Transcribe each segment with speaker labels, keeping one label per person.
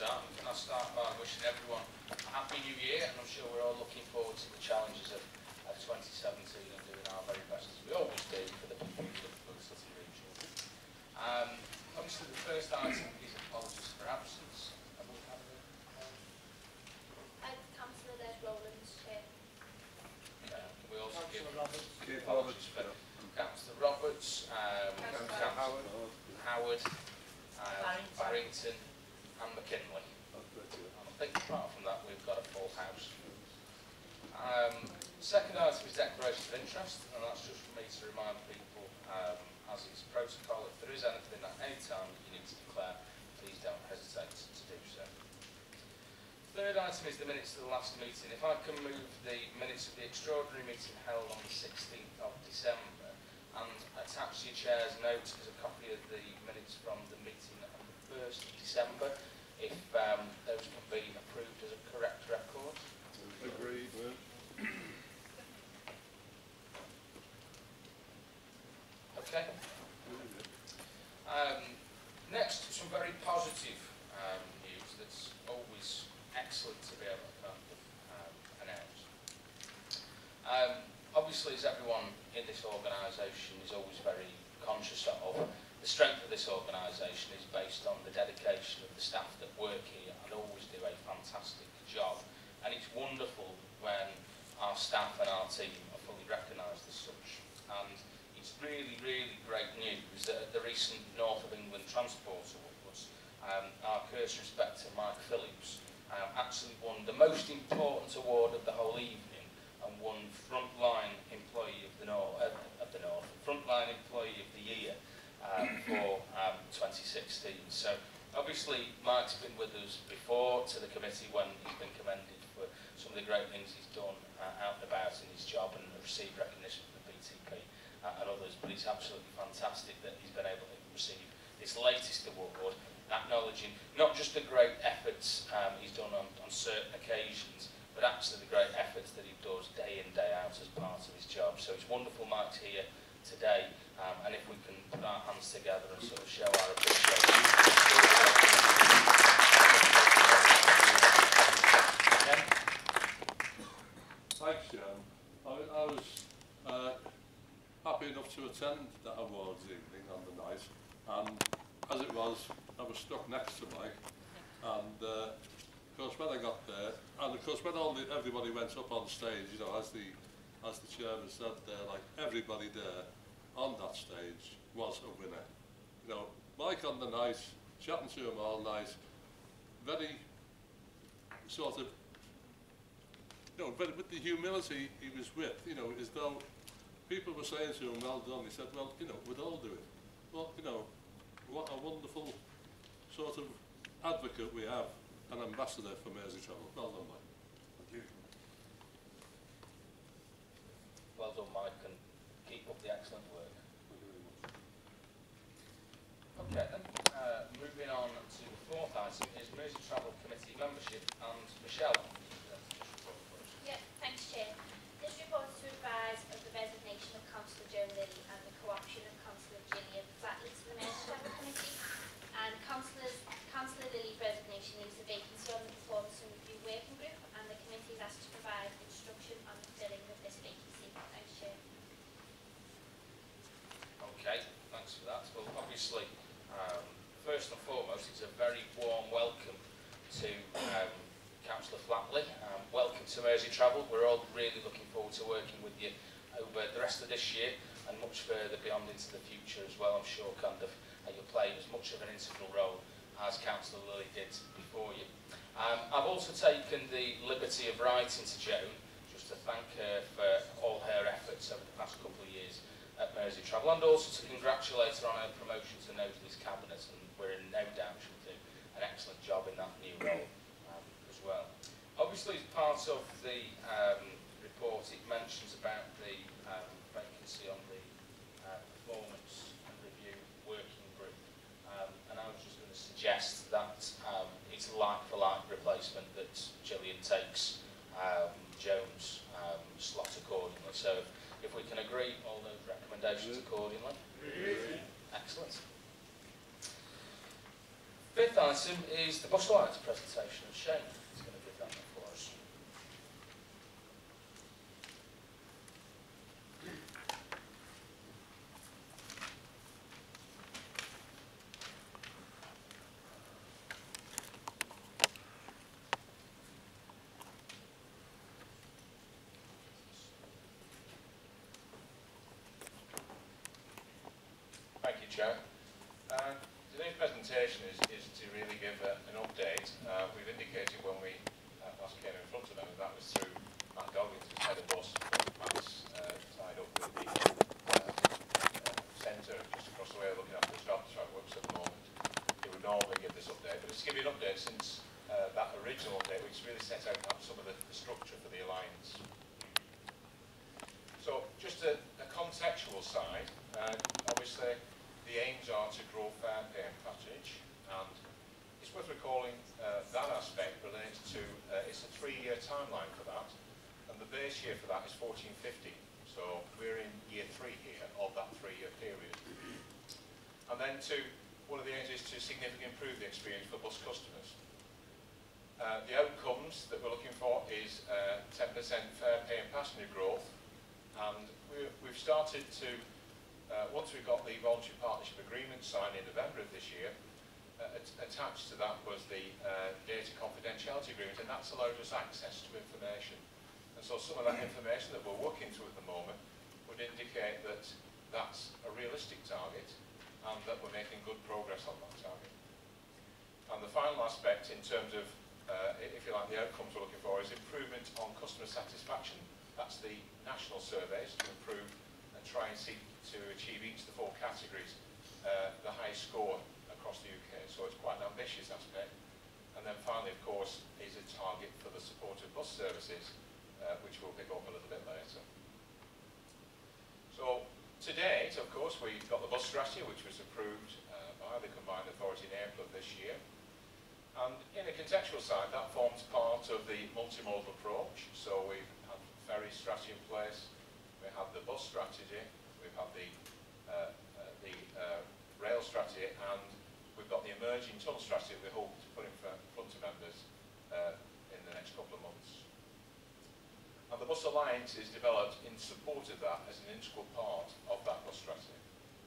Speaker 1: start. Can I start by wishing everyone a happy new year, and I'm sure we're all looking forward to the challenges of 2017 and doing our very best, as we always do, for the people of the City region. Obviously the first item is apologies for absence. Have we had
Speaker 2: Councillor Rowlands, Chair.
Speaker 1: We also give
Speaker 3: Councillor
Speaker 1: apologies for Councillor Roberts, Councillor Howard, Barrington and McKinley. I think apart from that we've got a full house. Second item is declaration of interest, and that's just for me to remind people, as is protocol, if there is anything at any time that you need to declare, please don't hesitate to do so. Third item is the minutes of the last meeting. If I can move the minutes of the extraordinary meeting held on the 16th of December and attach your chair's note as a copy of the minutes from the meeting on the 1st of December, if those can be approved as a correct record.
Speaker 3: Agreed.
Speaker 1: Okay. Next, some very positive news that's always excellent to be able to announce. Obviously, as everyone in this organisation is always very conscious of, the strength of this organisation is based on the dedication of the staff that work here and always do a fantastic job. And it's wonderful when our staff and our team are fully recognised as such. And it's really, really great news that at the recent North of England Transport Awards, our Cursor Inspector Mike Phillips actually won the most important award of the whole evening and won Frontline Employee of the North, Frontline Employee of the Year for 2016. So obviously Mike's been with us before to the committee when he's been commended for some of the great things he's done out and about in his job and received recognition from the BTP and others, but it's absolutely fantastic that he's been able to receive this latest award, acknowledging not just the great efforts he's done on certain occasions, but actually the great efforts that he does day in, day out as part of his job. So it's wonderful Mike's here today, and if we can put our hands together and sort of show our appreciation.
Speaker 3: Thanks, Jan. I was happy enough to attend that awards evening on the night, and as it was, I was stuck next to Mike, and of course when I got there, and of course when everybody went up on stage, you know, as the chairman said there, like everybody there on that stage was a winner. You know, Mike on the night, chatting to him all night, very sort of, you know, but with the humility he was with, you know, as though people were saying to him, well done. He said, well, you know, we'd all do it. Well, you know, what a wonderful sort of advocate we have, an ambassador for Merseytravel. Well done, Mike. Thank you.
Speaker 1: Well done, Mike, and keep up the excellent work.
Speaker 3: Thank you very much.
Speaker 1: Okay, then, moving on to the fourth item is Merseytravel Committee membership, and Michelle.
Speaker 2: Yeah, thanks, Chair. This report is to advise of the resignation of Councillor Joe Lilly and the co-option of Councillor Gillian Flatley to the Merseytravel Committee. And Councillor Lilly's resignation leaves a vacancy on the performance and review working group, and the committee is asked to provide instruction on the filling of this vacancy. Thanks, Chair.
Speaker 1: Okay, thanks for that. Well, obviously, first and foremost, it's a very warm welcome to Councillor Flatley. Welcome to Merseytravel. We're all really looking forward to working with you over the rest of this year and much further beyond into the future as well. I'm sure kind of you'll play as much of an integral role as Councillor Lilly did before you. I've also taken the liberty of writing to Joan just to thank her for all her efforts over the past couple of years at Merseytravel, and also to congratulate her on her promotion to Nathalie's cabinet, and we're in no doubt she'll do an excellent job in that new role as well. Obviously, as part of the report, it mentions about the vacancy on the performance and review working group, and I was just going to suggest that it's a like-for-like replacement, that Gillian takes Joan's slot accordingly. So if we can agree all those recommendations accordingly. Excellent. Fifth item is the bus lights presentation. Shane is going to give that one for us.
Speaker 4: Thank you, Chair. Today's presentation is to really give an update. We've indicated when we last came in front of them, and that was through Matt Dodd, who's head of bus. Matt's tied up with the centre just across the way, looking after the Stockton works at the moment. He would normally give this update, but just to give you an update since that original update, which really set out some of the structure for the alliance. So, just a contextual side, obviously the aims are to grow fair pay and patronage, and it's worth recalling that aspect relates to, it's a 3-year timeline for that, and the base year for that is 1450, so we're in year 3 here of that 3-year period. And then one of the aims is to significantly improve the experience for bus customers. The outcomes that we're looking for is 10% fair pay and passenger growth, and we've started to, once we got the voluntary partnership agreement signed in November of this year, attached to that was the data confidentiality agreement, and that's allowed us access to information. And so some of that information that we're working to at the moment would indicate that that's a realistic target and that we're making good progress on that target. And the final aspect in terms of, if you like, the outcomes we're looking for is improvement on customer satisfaction. That's the national surveys to improve and try and seek to achieve each of the 4 categories the highest score across the UK. So it's quite an ambitious aspect. And then finally, of course, is a target for the support of bus services, which we'll pick up a little bit later. So to date, of course, we've got the bus strategy, which was approved by the Combined Authority in April of this year. And in the contextual side, that forms part of the multimodal approach. So we've had ferry strategy in place, we have the bus strategy, we've had the rail strategy, and we've got the emerging tunnel strategy that we hope to put in front of members in the next couple of months. And the Bus Alliance is developed in support of that as an integral part of that bus strategy.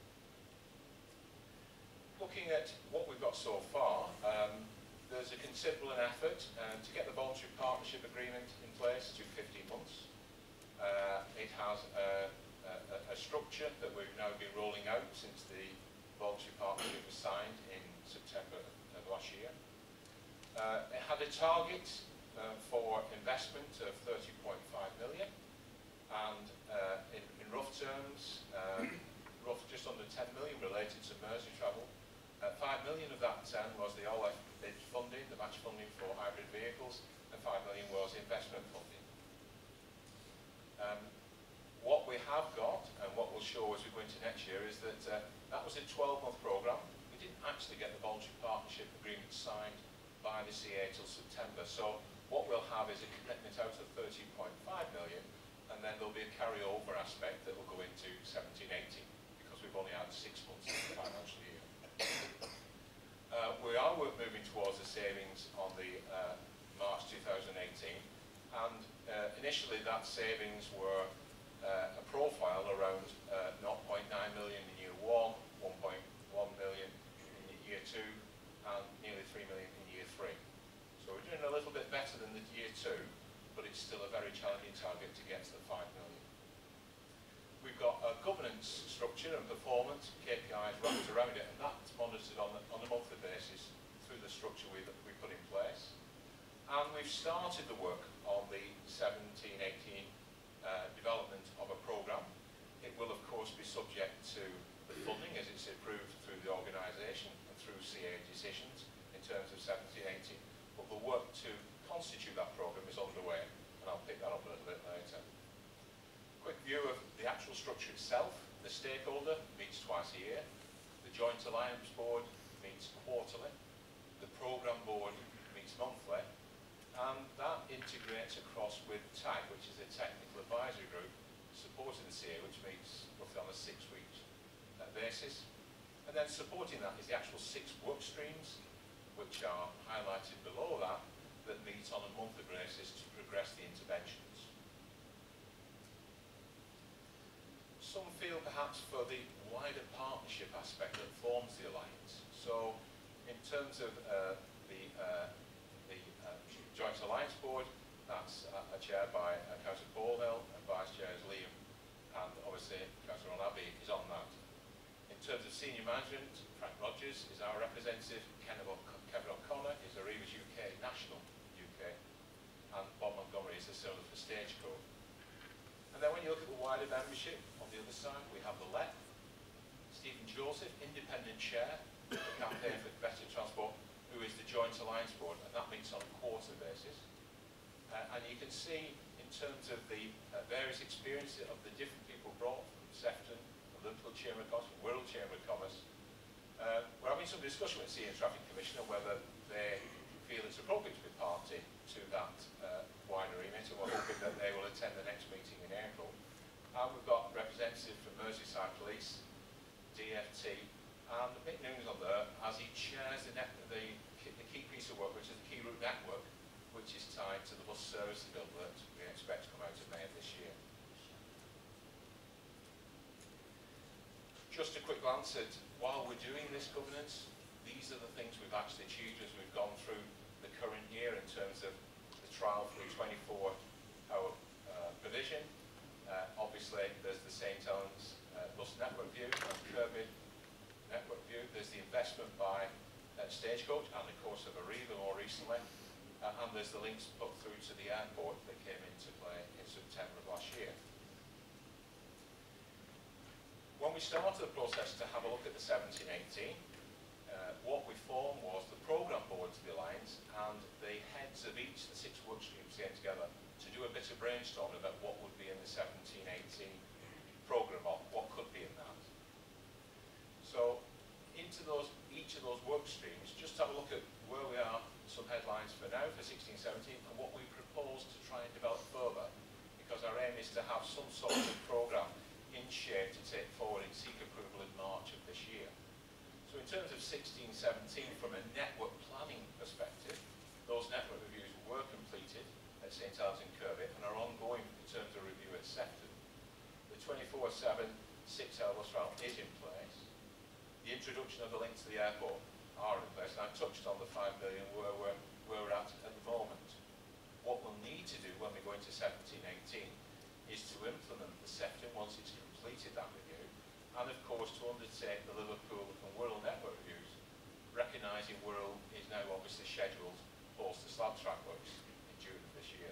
Speaker 4: Looking at what we've got so far, there's a considerable effort to get the voluntary partnership agreement in place. It took 15 months. It has a structure that we've now been rolling out since the voluntary partnership was signed in September of last year. It had a target for investment of 30.5 million, and in rough terms, just under 10 million related to Merseytravel. 5 million of that 10 was the OLEF bid funding, the match funding for hybrid vehicles, and 5 million was investment funding. What we have got, and what we'll show as we go into next year, is that that was a 12-month programme. We didn't actually get the voluntary partnership agreement signed by the CA till September. So what we'll have is a commitment out of 13.5 million, and then there'll be a carryover aspect that will go into 17-18, because we've only had 6 months in the financial year. We are moving towards the savings on the March 2018, and initially that savings were a profile around 0.9 million in year 1, 1.1 million in year 2, and nearly 3 million in year 3. So we're doing a little bit better than the year 2, but it's still a very challenging target to get to the 5 million. We've got a governance structure and performance, KPIs wrapped around it, and that's monitored on a monthly basis through the structure we put in place. And we've started the work on the 17-18 development of a programme. It will, of course, be subject to the funding as it's approved through the organisation and through CA decisions in terms of 17-18. But the work to constitute that programme is underway, and I'll pick that up a little bit later. Quick view of the actual structure itself. The stakeholder meets twice a year. The Joint Alliance Board meets quarterly. The Programme Board meets monthly. And that integrates across with TAG, which is a technical advisory group supporting the CA, which meets roughly on a 6-week basis. And then supporting that is the actual 6 work streams which are highlighted below that, that meet on a monthly basis to progress the interventions. Some feel perhaps for the wider partnership aspect that forms the alliance. So in terms of the Joint Alliance Board, that's chaired by Councillor Ballhill, and Vice Chair is Liam, and obviously Councillor Abbey is on that. In terms of senior management, Frank Rogers is our representative, Kevin O'Connor is Arriva's UK, National UK, and Bob Montgomery is the Cllr for Stagecoach. And then when you look at the wider membership, on the other side we have the LEP, Stephen Joseph, Independent Chair of the Campaign for Better Transport, who is the Joint Alliance Board, and that meets on a quarter basis. And you can see in terms of the various experiences of the different people brought from Sefton, the Liverpool Chamber of Commerce, World Chamber of Commerce. We're having some discussion with the Sea and Traffic Commissioner whether they feel it's appropriate to be party to that wider remit, and we're hoping that they will attend the next meeting in April. And we've got representatives from Merseytravel Police, DFT, and Mick Noon's on there as he chairs the key piece of work, which is the key route network, which is tied to the bus service bill that we expect to come out in May of this year. Just a quick glance at, while we're doing this governance, these are the things we've actually achieved as we've gone through the current year in terms of the trial for the 24-hour provision. Obviously, there's the St Helens bus network view and Kirby network view. There's the investment by Stagecoach and of course of Arriva more recently. And there's the links put through to the airport that came into play in September of last year. When we started the process to have a look at the 17-18, what we formed was the programme board to the Alliance, and the heads of each of the 6 work streams came together to do a bit of brainstorming about what would be in the 17-18 programme, or what could be in that. So into each of those work streams, just have a look at where we are, some headlines for now for 16-17, and what we propose to try and develop further, because our aim is to have some sort of programme in shape to take forward and seek approval in March of this year. So in terms of 16-17, from a network planning perspective, those network reviews were completed at St Helens and Kirby and are ongoing in terms of review at Sefton. The 24/7 6-hour bus route is in place. The introduction of the link to the airport are in place, and I've touched on the 5 million where we're at the moment. What we'll need to do when we go into 17-18 is to implement the Sefton once it's completed that review, and of course to undertake the Liverpool and Wirral network reviews, recognising Wirral is now obviously scheduled post the slab track works in June of this year.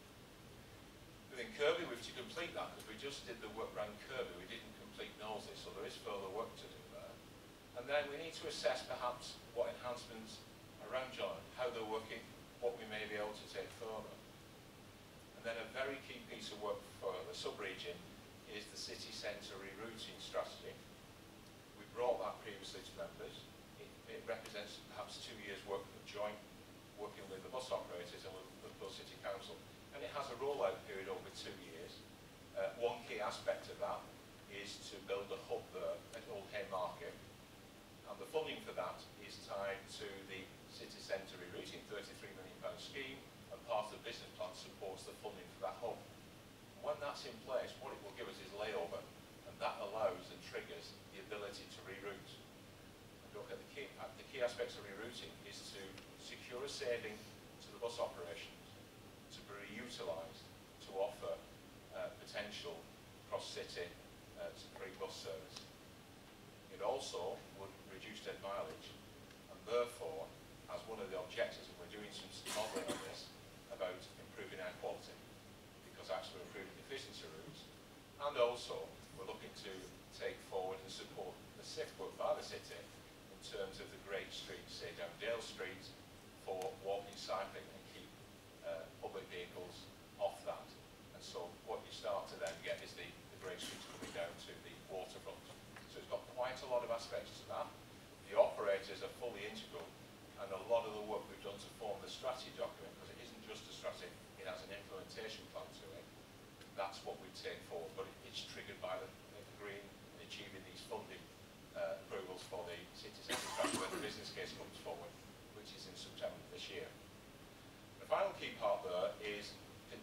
Speaker 4: Within Kirby, we've to complete that, because we just did the work around Kirby, we didn't complete Knowsley, so there is further work to do there. And then we need to assess perhaps what enhancements around John, how they're working, what we may be able to take further. And then a very key piece of work for the sub-region is the city centre rerouting strategy. We brought that previously to members. It represents perhaps 2 years' work of joint working with the bus operators and with Liverpool City Council. And it has a rollout period over 2 years. One key aspect of that is to build a hub there at Old Haymarket. And the funding for that is tied to the city centre rerouting £33 million scheme, and part of the business plan supports the funding for that hub. When that's in place, what it will give us is layover, and that allows and triggers the ability to reroute. And look at the key aspects of rerouting is to secure a saving to the bus operations, to be reutilised, to offer potential cross-city to free bus service. It also would reduce dead mileage, and therefore, as one of the objectives, and we're doing some modelling on this, about improving air quality, because actually we're improving efficiency routes, and also we're looking to take forward and support the safe work by the city in terms of the great streets, say down Dale Street, for walking, cycling, and keep public vehicles off that. And so what you start to then get is the great streets coming down to the waterfront. So it's got quite a lot of aspects to that. The operators are fully integral, and a lot of the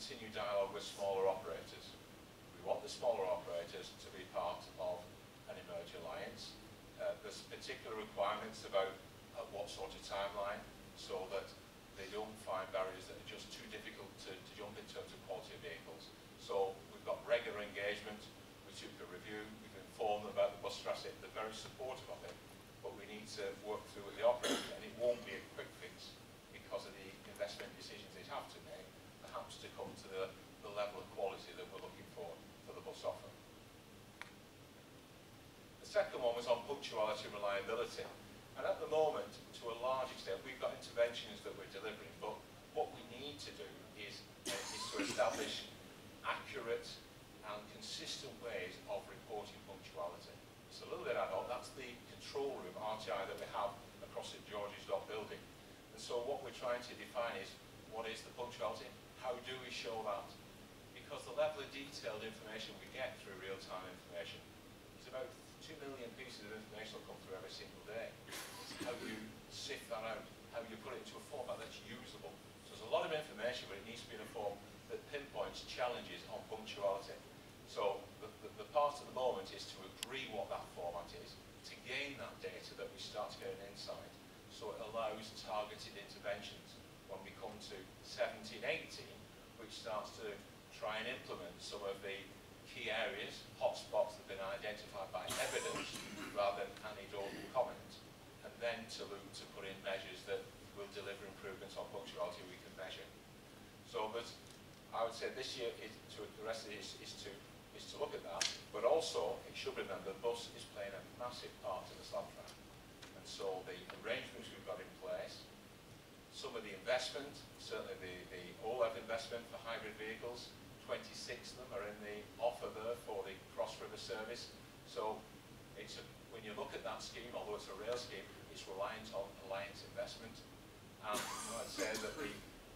Speaker 4: continue dialogue with smaller operators. We want the smaller operators to be part of an emerge alliance. There's particular requirements about what sort of timeline, so that they don't find barriers that are just too difficult to jump in terms of quality of vehicles. So we've got regular engagement, we took a review, we've informed them about the bus traffic, they're very supportive of it, but we need to work through with the operator, and it won't be a quick fix because of the investment decisions they have to make, perhaps to come to the level of quality that we're looking for the bus offer. The second one was on punctuality and reliability. And at the moment, to a large extent, we've got interventions that we're delivering, but what we need to do is to establish accurate and consistent ways of reporting punctuality. It's a little bit ad hoc. That's the control room, RTI, that we have across St George's Dock building. And so what we're trying to define is, what is the punctuality? How do we show that? Because the level of detailed information we get through real-time information is about 2 million pieces of information will come through every single day. It's how you sift that out, how you put it into a format that's usable. So there's a lot of information, but it needs to be in a form that pinpoints challenges on punctuality. So the part at the moment is to agree what that format is, to gain that data that we start to get an insight, so it allows targeted interventions when we come to 17-18, which starts to try and implement some of the key areas, hotspots that have been identified by evidence rather than anecdotal comment, and then to look to put in measures that will deliver improvements on punctuality we can measure. So I would say this year the rest of it is to look at that, but also it should remember the bus is playing a massive part in the slab track, and so the arrangements we've got in place, some of the investment, certainly the OLEV investment for hybrid vehicles, 26 of them are in the offer there for the cross-river service. So when you look at that scheme, although it's a rail scheme, it's reliant on alliance investment. And I'd say that the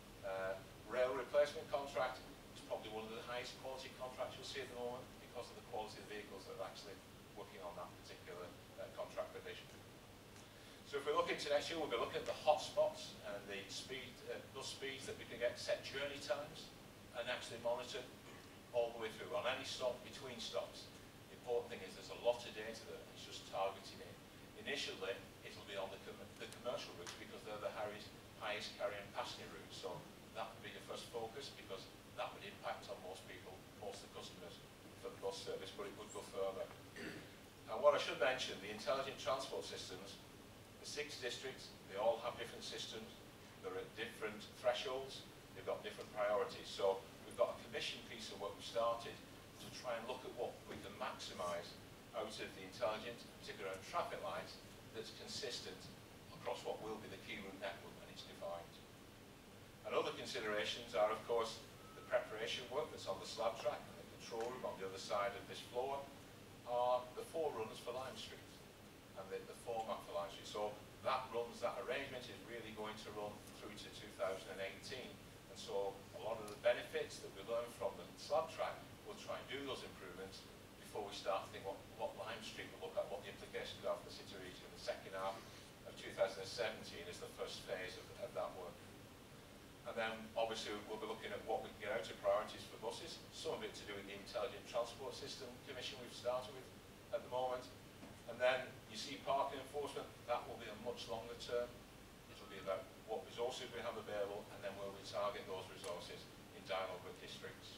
Speaker 4: rail replacement contract is probably one of the highest quality contracts you'll see at the moment because of the quality of the vehicles that are actually working on that particular contract provision. So if we look into next year, we'll be looking at the hotspots and the bus speeds that we can get, set journey times, and actually monitor all the way through on any stop, between stops. The important thing is there's a lot of data that it's just targeting in. Initially, it'll be on the commercial routes because they're the highest carrying passenger routes. So that would be the first focus because that would impact on most people, most of the customers for the bus service, but it would go further. And what I should mention, the intelligent transport systems, the 6 districts, they all have different systems. They're at different thresholds. They've got different priorities. So we've got a commission piece of what we started to try and look at what we can maximise out of the intelligence, particularly around traffic lights, that's consistent across what will be the key route network when it's defined. And other considerations are, of course, the preparation work that's on the slab track and the control room on the other side of this floor are the forerunners for Lime Street and the format for Lime Street. So that arrangement is really going to run through to 2018. And so a lot of the benefits that we learn from the slab track, we'll try and do those improvements before we start to think what Lime Street will look at, what the implications are for the city region. The second half of 2017 is the first phase of that work. And then obviously we'll be looking at what we can get out of priorities for buses, some of it to do with the Intelligent Transport System Commission we've started with at the moment. And then you see parking enforcement, that will be a much longer term. It'll be about what resources we have available and then where we target those resources in dialogue with districts.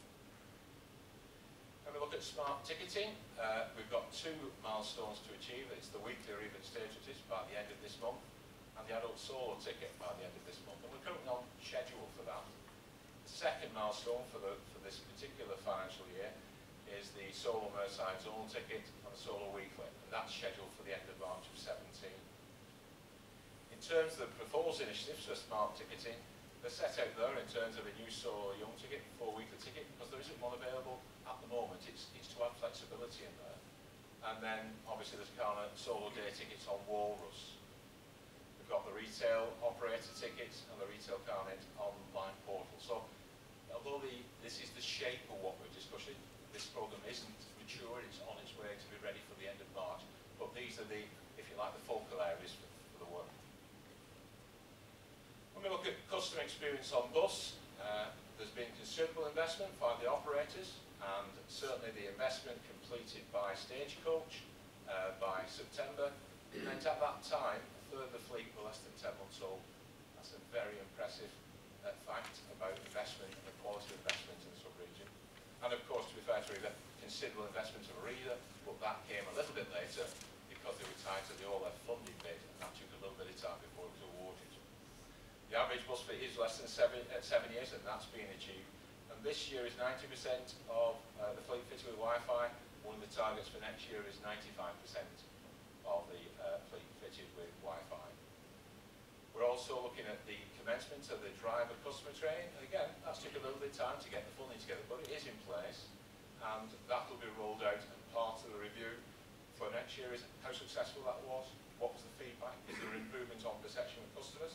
Speaker 4: When we look at smart ticketing, we've got 2 milestones to achieve. It's the weekly rebate statuses by the end of this month and the adult solo ticket by the end of this month. And we're currently on schedule for that. The second milestone for this particular financial year is the solo Merseytravel zonal ticket and the solo weekly. And that's scheduled for the end of March of 17. In terms of the proposed initiatives for smart ticketing, they're set out there in terms of a new solo young ticket, 4-weekly ticket, because there isn't one available at the moment. It's to have flexibility in there. And then obviously there's kind of solo day tickets on Walrus. We've got the retail operator tickets and the retail carnet online portal. So although this is the shape of what we're discussing, this programme isn't mature, it's on its way to be ready for the end of March. But these are the, if you like, the focal areas for the work. When we look at customer experience on bus, There's been considerable investment by the operators, and certainly the investment completed by Stagecoach by September meant at that time a third of the fleet were less than 10 months old. That's a very impressive fact about investment and the quality of investment in the sub-region. And of course, to be fair to Riva, considerable investment of Riva, but that came a little bit later because they were tied to the all-left funding bid, and that took a little bit of time before it was awarded. The average bus fleet is less than 7 years, and that's been achieved. And this year is 90% of the fleet fitted with Wi-Fi. One of the targets for next year is 95% of the fleet fitted with Wi-Fi. We're also looking at the commencement of the driver customer training. And again, that's took a little bit of time to get the funding together, but it is in place, and that will be rolled out. And part of the review for next year is how successful that was, what was the feedback, is there improvement on perception with customers.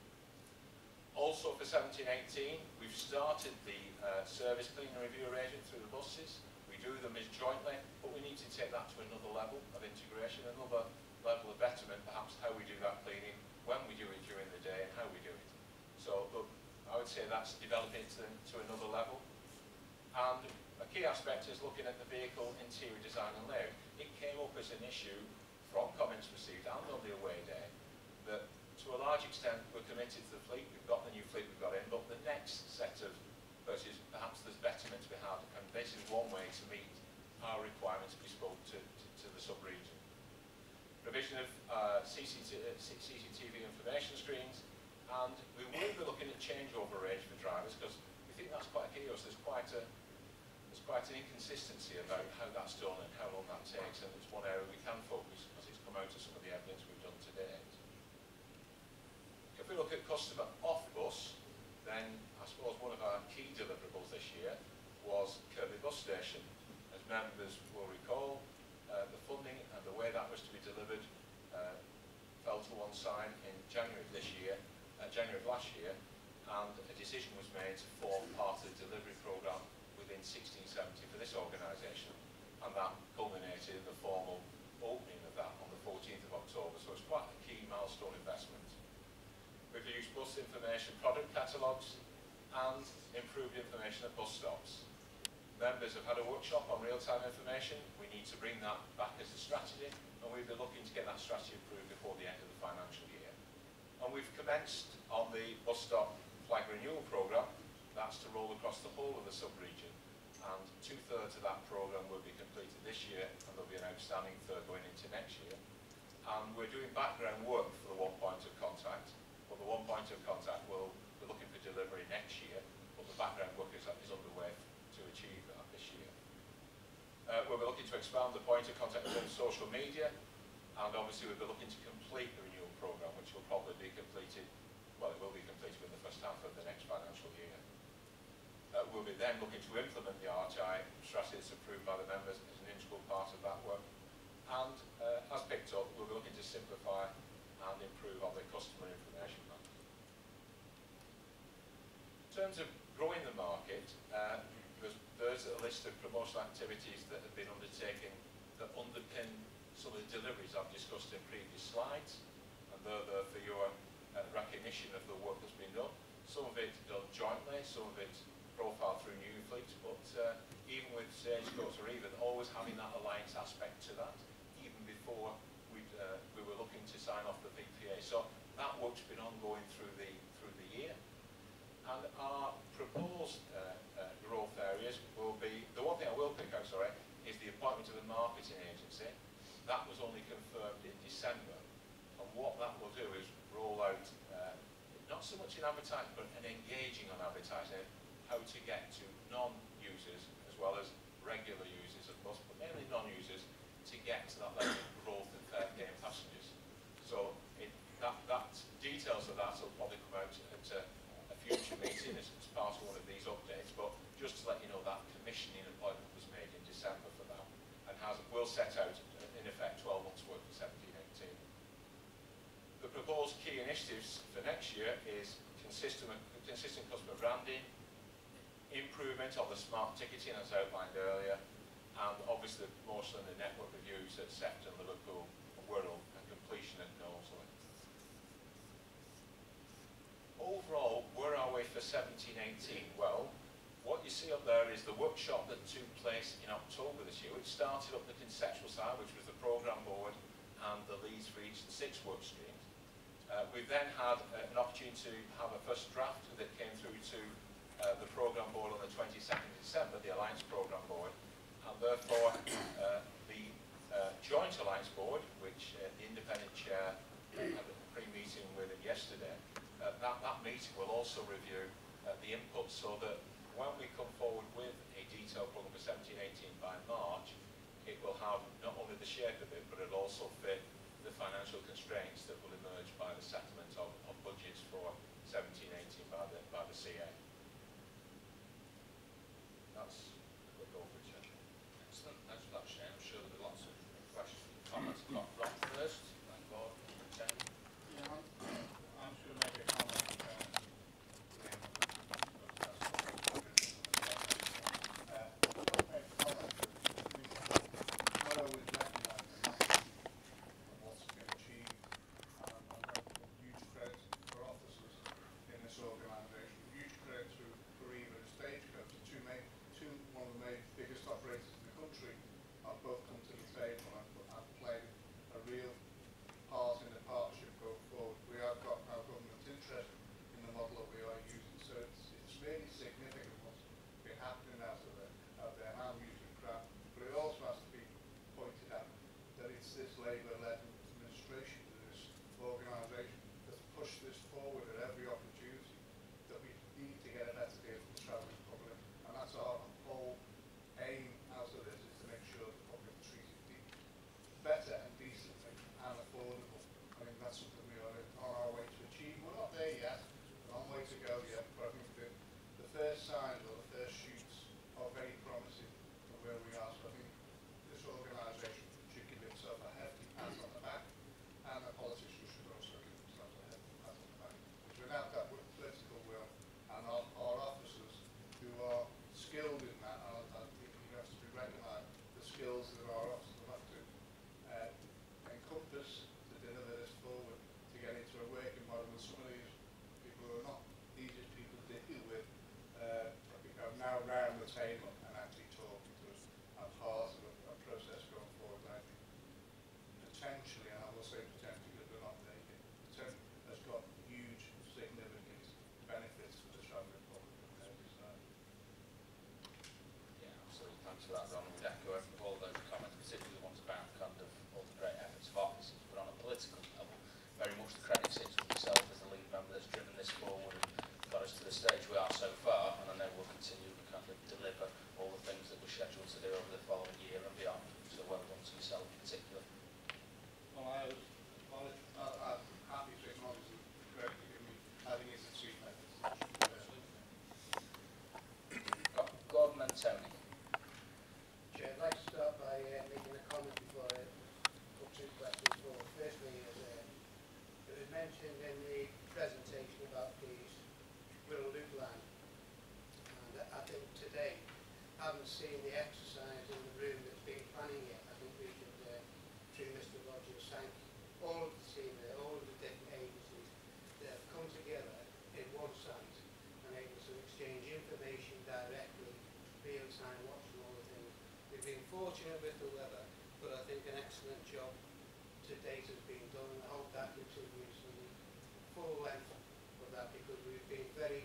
Speaker 4: Also for 17-18, we've started the service clean and review arrangement through the buses. We do them as jointly, but we need to take that to another level of integration, another level of betterment, perhaps how we do that cleaning, when we do it during the day, and how we do it. So look, I would say that's developing to another level. And a key aspect is looking at the vehicle interior design and layout. It came up as an issue from comments received and on the away day that to a large extent we're committed to the fleet. We've got the new fleet we've got in, but the next set of versus perhaps there's betterment to be had, and this is one way to meet our requirements bespoke to the sub-region. Provision of CCTV information screens, and we will be looking at changeover range for drivers because we think that's quite a key. There's quite an inconsistency about how that's done and how long that takes, and it's one area we can focus as it's come out of some of the evidence we've done to date. If we look at customer off-bus, then I suppose one of our key deliverables this year was Kirby Bus Station. As members will recall, the funding and the way that was to be delivered fell to one side in January of last year, and a decision was made to form part of the delivery programme within 1670 for this organisation, and that culminated in the formal opening of that on the 14th of October, so it's quite a key milestone investment. We've used bus information product catalogues and improved information at bus stops. Members have had a workshop on real-time information. We need to bring that back as a strategy, and we'll be looking to get that strategy approved before the end of the financial year. And we've commenced on the bus stop flag renewal programme. That's to roll across the whole of the sub-region, and 2/3 of that programme will be completed this year, and there'll be an outstanding third going into next year. And we're doing background work for the one point of contact. Well, the one point of contact will be looking for delivery next year, but the background work is underway to achieve that this year. We'll be looking to expand the point of contact on social media, and obviously we'll be looking to complete the renewal programme, which will probably be completed, well, it will be completed in the first half of the next financial year. We'll be then looking to implement the RTI strategy that's approved by the members as an integral part of that work. And as picked up, we'll be looking to simplify and improve on the customer information bank. In terms of growing the market, there's a list of promotional activities that have been undertaken that underpin some of the deliveries I've discussed in previous slides, and they're there for your recognition of the work that's been done. Some of it done jointly, some of it profiled through new fleets, but even with Stagecoach or even always having that alliance aspect to that, even before we were looking to sign off the VPA. So that work's been ongoing through the year, and our proposed growth areas will be, the one thing I will pick out, is the appointment of a marketing agency. That was only confirmed in December, and what that will do is roll out, not so much in advertising, but an engaging on advertising, how to get to non-users as well as regular users of bus, but mainly non-users, to get to that level of growth and fair paying passengers. So that details of that will probably come out at a future meeting as part of one of these updates, but just to let you know that commissioning appointment was made in December for that, and will set out in effect 12 months work for 17-18. The proposed key initiatives for next year is consistent customer branding, improvement of the smart ticketing as outlined earlier, and obviously the promotion of the network reviews at Stockton, Liverpool, and Wirral, and completion at Knowsley. Overall, where are we for 17-18? Well, what you see up there is the workshop that took place in October this year, which started up the conceptual side, which was the programme board and the leads for each of the 6 work streams. We've then had an opportunity to have a first draft that came through to the programme board on the 22nd of December, the Alliance Programme Board, and therefore the Joint Alliance Board, which the independent chair had a pre-meeting with it yesterday, that meeting will also review the input so that when we come forward with a detailed programme for 17-18 by March, it will have not only the shape of it, but it'll also fit the financial constraints that will emerge by the settlement of budgets for 17-18 by the CA. That's a quick overview.
Speaker 1: Excellent. Thanks for that, Shane. I'm sure there'll be lots of questions and comments. Got Rob first, then Gordon, and Jamie.
Speaker 5: Yeah, I'm just going to make a comment.
Speaker 6: Seeing the exercise in the room that's been planning it, I think we should, through Mr. Rogers, thank all of the team there, all of the different agencies that have come together in one site and able to exchange information directly, real-time, watching all the things. We've been fortunate with the weather, but I think an excellent job to date has been done, and I hope that continues in the full length of that, because we've been very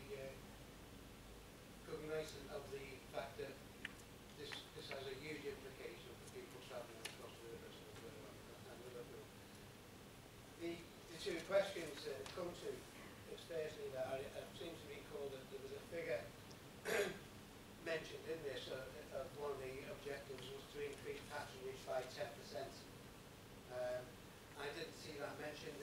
Speaker 6: cognizant of the fact that this has a huge implication for people travelling across the rivers and Liverpool. The 2 questions that come to is firstly that I seem to recall that there was a figure mentioned in this of one of the objectives was to increase patronage by 10%. I didn't see that mentioned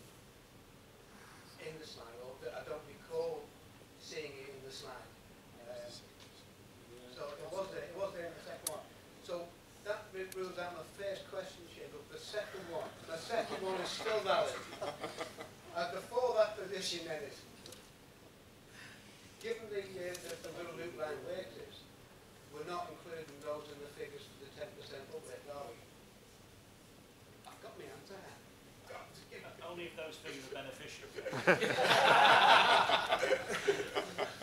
Speaker 6: in the slide, or I don't recall seeing it in the slide. So it was there in the second one. So that rules out my first question, Chair, but the second one is still valid. Before that position then is, given the Little Loop line works is, we're not including those in the figures for the 10% uplift, are we? I've got my answer.
Speaker 7: Only if those figures are beneficial.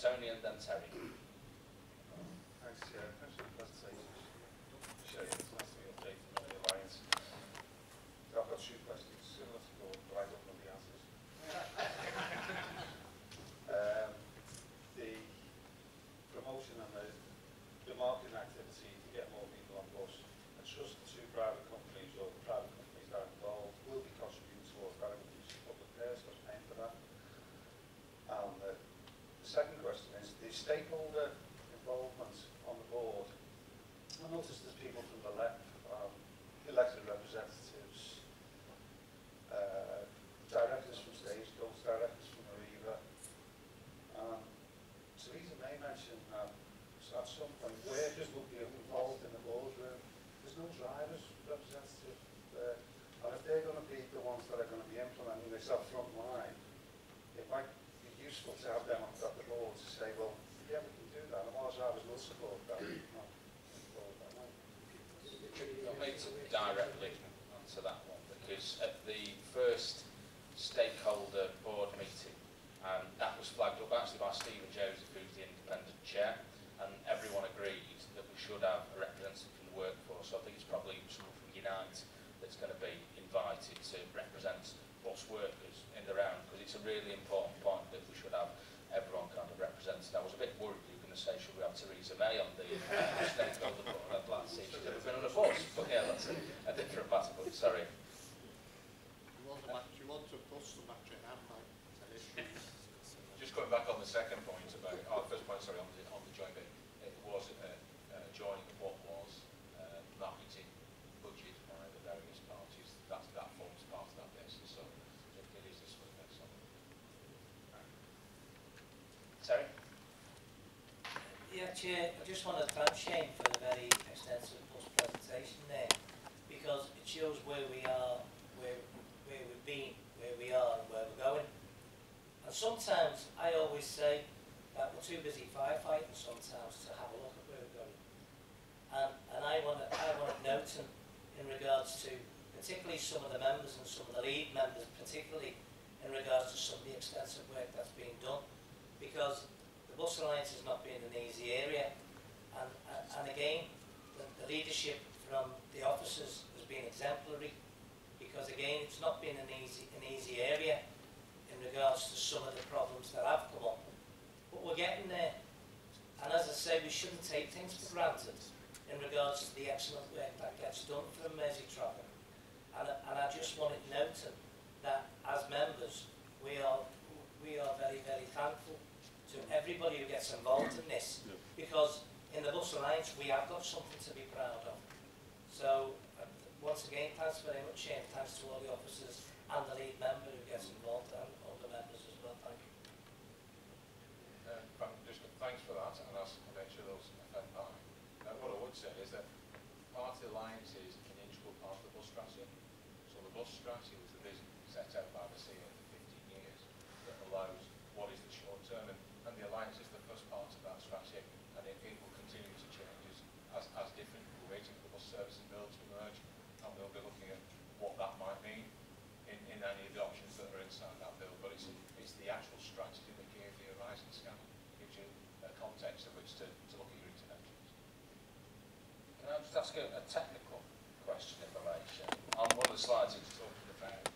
Speaker 1: Tony and then Terry.
Speaker 7: Thanks, Chair. Thanks for the presentation. Shane, it's nice to be updated on the Alliance. I've got 2 questions, similar to Dodd, but I don't know the answers. The promotion and the marketing activity to get more people on board. I trust the 2 private companies or the private companies that are involved will be contributing towards that increase in public pairs, because paying for that. And the second question is the stakeholder involvement on the board. I noticed there's people from the left, elected representatives, directors from Stagecoach, directors from Arriva. Teresa May mentioned that at some point workers will be involved in the boardroom. There's no drivers representative there. And if they're going to be the ones that are going to be implementing this up front line, it might be useful to have them at the board to say, well, yeah, we can do that, and our drivers will support that.
Speaker 1: I'll need to directly answer that one, because at the first stakeholder board meeting, that was flagged up actually by Stephen Joseph, who's the independent chair, and everyone agreed that we should have a representative from the workforce. So I think it's probably someone from Unite that's going to be invited to represent bus workers in the round, because it's a really important point that we should have everyone kind of represented. I was a bit worried you were going to say, should we have Theresa May on the stakeholder board? I'd like to see if she's ever been on a bus, but yeah, that's a different matter, but sorry.
Speaker 5: You want to bust the battery and have like an issue.
Speaker 4: Just coming back on the second point about, first point, sorry, on the joint bit, it was joining what was marketing budget by the various parties. That forms part of that basis, so it is this one.
Speaker 1: Terry?
Speaker 8: Yeah, Chair, I just want to thank Shane for the very extensive bus presentation there, because it shows where we are, where we've been, where we are and where we're going. And sometimes I always say that we're too busy firefighting sometimes to have a look at where we're going. And I want to note in regards to particularly some of the members and some of the lead members, particularly in regards to some of the extensive work that's being done, because the Bus Alliance has not been an easy area, and again the leadership from the officers has been exemplary, because again it's not been an easy area in regards to some of the problems that have come up, but we're getting there. And as I say, we shouldn't take things for granted in regards to the excellent work that gets done from Merseytravel. And I just wanted to note that as members we are very, very thankful to everybody who gets involved in this, because in the Bus Alliance we have got something to be proud of. So once again, thanks very much, Shane. Thanks to all the officers and the lead member who gets involved, and all the members as well. Thank you.
Speaker 4: Just thanks for that, and I'll make sure those offend by. What I would say is that part of the Alliance is an integral part of the bus strategy. So the bus strategy was the vision set out by the CEO for 15 years that allows what is the short term, and the Alliance is the first part of that strategy, and it will continue to change as different. We're waiting for the bus services bill to emerge, and we'll be looking at what that might mean in any of the options that are inside that bill. But it's the actual strategy that gave the horizon scan, gives you a context in which to look at your interventions.
Speaker 1: Can I just ask a technical question, if I may, Shane? On one of the slides it was talking about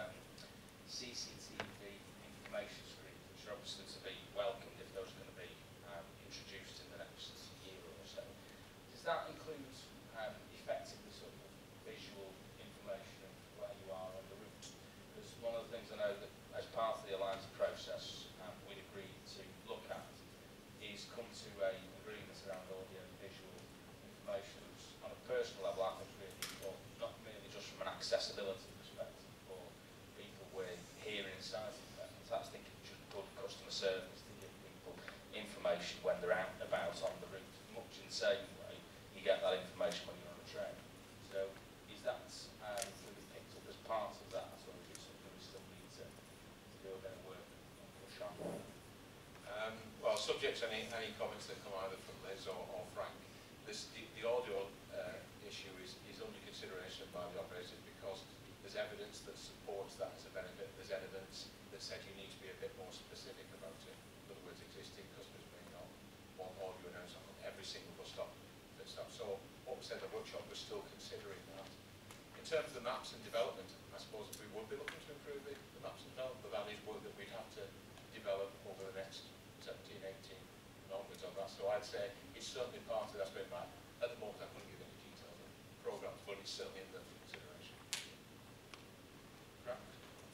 Speaker 1: CCTV information screens, which are obviously to be welcomed if those are going to be introduced in the next year or so. Does that include effectively sort of visual information of where you are on the route? Because one of the things I know that as part of the Alliance process we'd agreed to look at is come to an agreement around audio and visual information, which on a personal level I think is really important, not merely just from an accessibility perspective for people with hearing and sight impairments. That's thinking just good customer service to give people information when they're out and about on the route, much in the same way you get that information when you're on a train. So is that to be picked up as part of that, or is it something we still need to do a bit of work and push on?
Speaker 4: Well, subject to any comments that come either from Liz or Frank, the audio issue is under consideration by the operators, because there's evidence that supports that as a benefit. There's evidence that says you need to be a bit more specific about it. In other words, existing customer concept. So what we said in the workshop, we're still considering that. In terms of the maps and development, I suppose we would be looking to improve the maps and development, but that is work that we'd have to develop over the next 17, 18 and onwards on that. So I'd say it's certainly part of that aspect. At the moment I couldn't give any detail on the programmes, but it's certainly in the consideration. Right.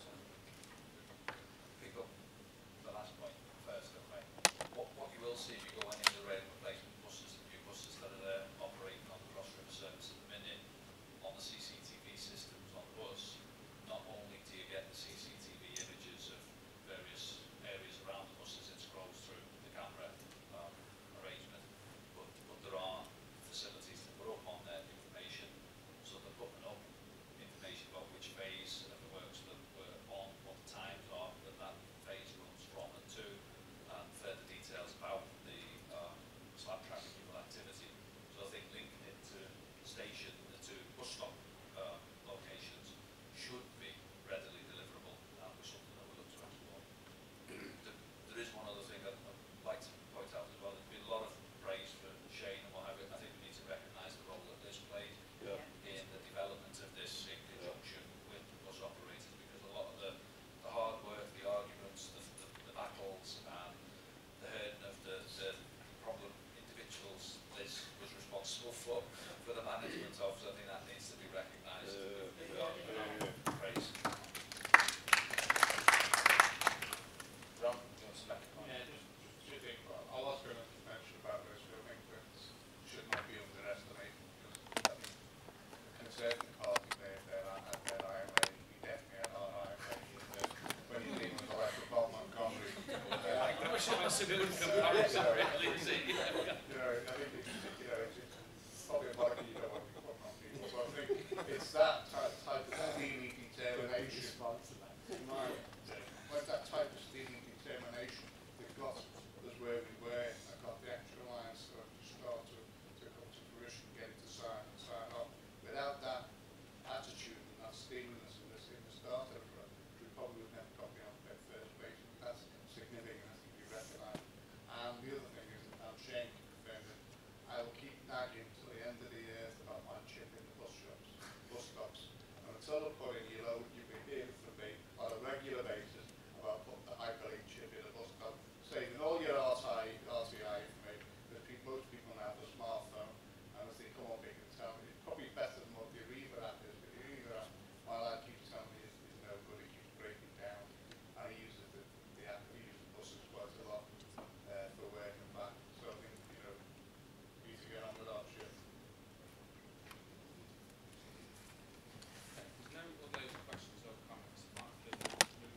Speaker 9: Pick up the last point first, okay. What you will see if you go any of the rail replacement buses, the new buses that are there operating on the cross-river service at the minute, on the CCTV systems on the bus, not only do you get the CCTV images of various areas around the bus as it scrolls through the camera arrangement, but there are facilities to put up on there information, so they're putting up information about which phase of the works that were on, what the times are that phase runs from and to, and further details about the slab track removal activity. So I think linking it to the station, the two bus stop locations should be readily deliverable, and was something that we look to explore. There is one other thing I'd like to point out as well. There's been a lot of praise for Shane and what have you. I think we need to recognise the role that Liz played in the development of this in conjunction with the bus operators, because a lot of the hard work, the arguments, the battles, and the herding of the problem individuals Liz was responsible for the management of, so I think that needs to be recognised. Praise.
Speaker 1: Ron, do you want to make a comment?
Speaker 10: Yeah, just think, I was going to mention about this, but I think that should not be underestimated, because I think the Conservative Party there I am a definitely an when you leave with the like of Bob Montgomery.
Speaker 9: I wish I was a good comparison, Lindsay.
Speaker 10: I think it's probably a body you don't want to be put on people, so I think it's that type of steely determination. Like that type of steely determination that got us where we were and got the actual lines to start to come to fruition, get it to sign off. Without that attitude and that steeliness in the start of it, we probably would never got beyond that first base. That's significant, I think we recognise. And the other thing is, I'm Shane confirmed that I will keep nagging till the end of the year about my chip in the bus stops. And until the point you'll be hearing from me on a regular basis about putting the hyperlink chip in a bus stop, saving all your RTI information, because most people now have a smartphone, and as they come up they can tell me, it's probably better than what the Arriva app is, but the Arriva app, my lad keeps telling me is no good, it keeps breaking down, and he uses the app, he uses buses quite a lot for work and back, so I think, we need to get on with that shit.
Speaker 11: There's no other questions or comments. Mark, we note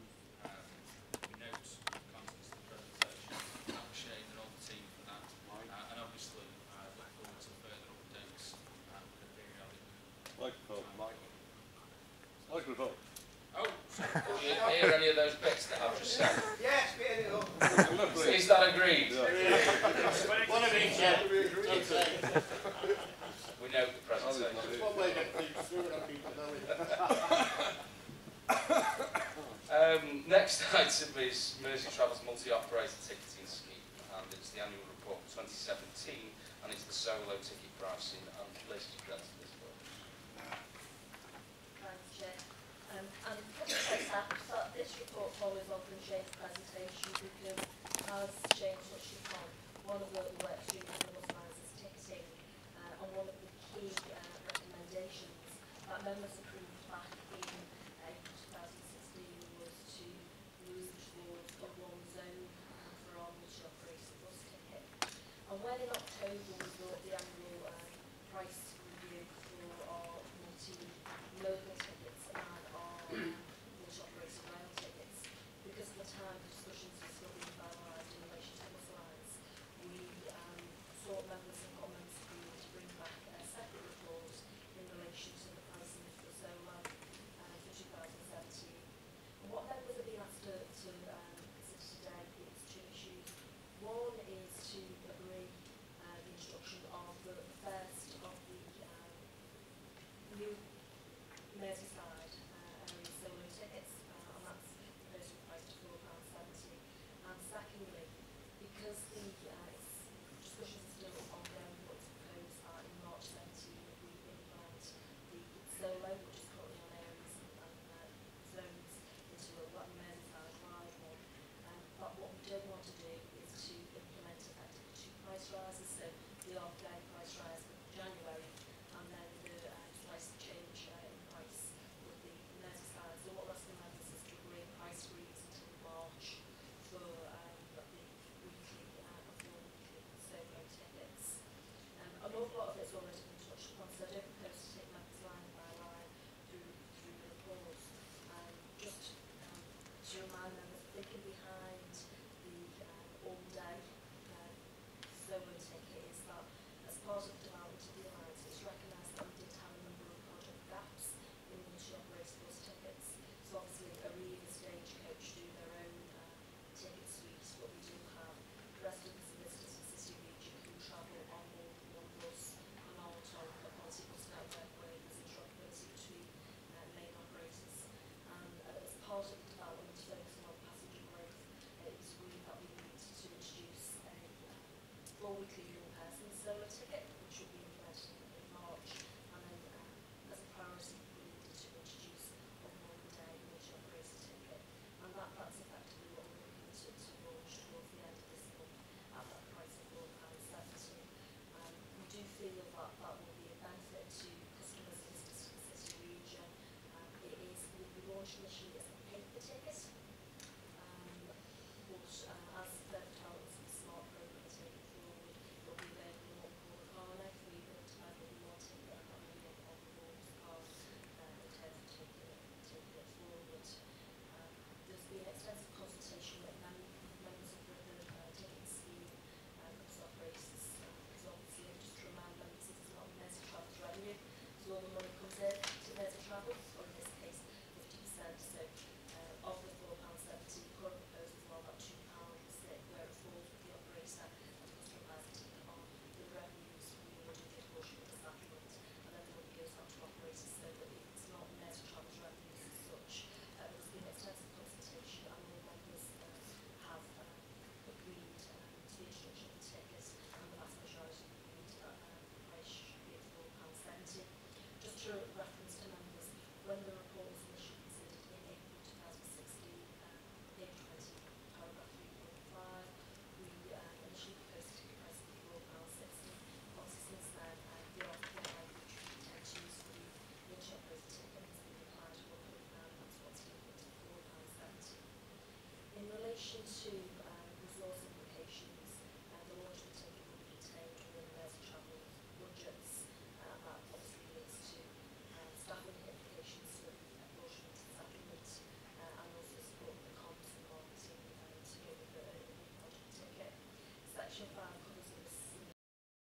Speaker 11: the contents of the presentation. Thank Shane and all the team for that. And obviously, look forward to further updates with the periodic.
Speaker 3: Microphone.
Speaker 11: Oh,
Speaker 1: Did you hear any of those bits that I've just said?
Speaker 6: Yes, get it up.
Speaker 1: Is that agreed?
Speaker 6: One of each, yeah.
Speaker 1: We note the presentation.
Speaker 6: It's one way to think through it and people know it.
Speaker 1: Next item is Merseytravel's multi-operator ticketing scheme, and it's the annual report for 2017, and it's the solo ticket pricing, and Liz has presented this book.
Speaker 12: Thanks, Chair. And this report follows on from Shane's presentation because, as Shane touched upon, one of the work streams of the organisers ticketing, and one of the key recommendations that members approved back in 2016 was to move towards a one zone for our multi-operator bus ticket. And when in October we